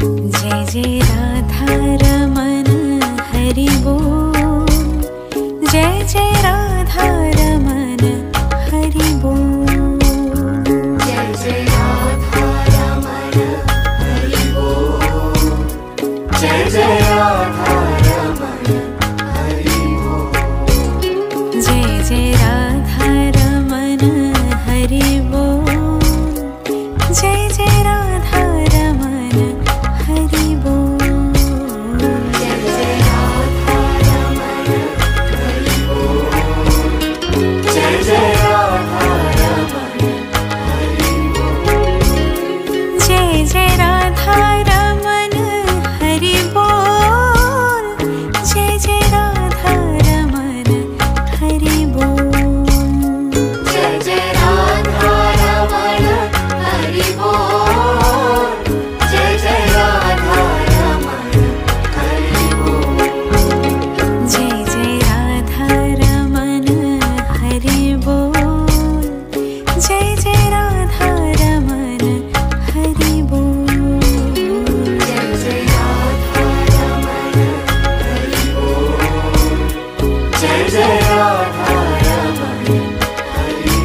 जय जय राधा रमन हरि बोल, जय जय राधा रमन हरि बोल, जय जय राधा रमन हरि बोल, जय जय राधा रमन हरि बोल, जय जय राधा रमन हरि बोल, जय जय राधा रमन हरि बोल, जय जय राधा रमन हरि बोल, जय जय राधा रमन हरि बोल, जय जय राधा रमन हरि बोल, जय जय राधा रमन हरि बोल, जय जय राधा रमन हरि बोल, जय जय राधा रमन हरि बोल, जय जय राधा रमन हरि बोल, जय जय राधा रमन हरि बोल, जय जय राधा रमन हरि बोल, जय जय राधा रमन हरि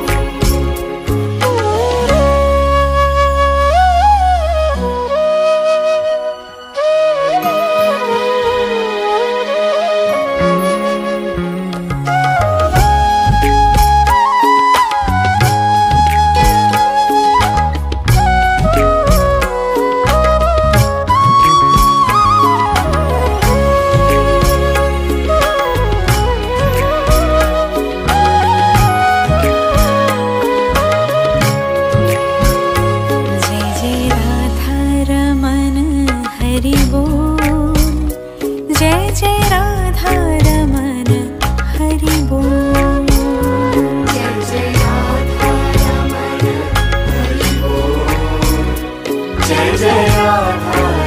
जय जय राधा रमन हरि बोल, जय जय राधा रमन हरि बोल, जय जय राधा रमन हरि बोल, जय जय राधा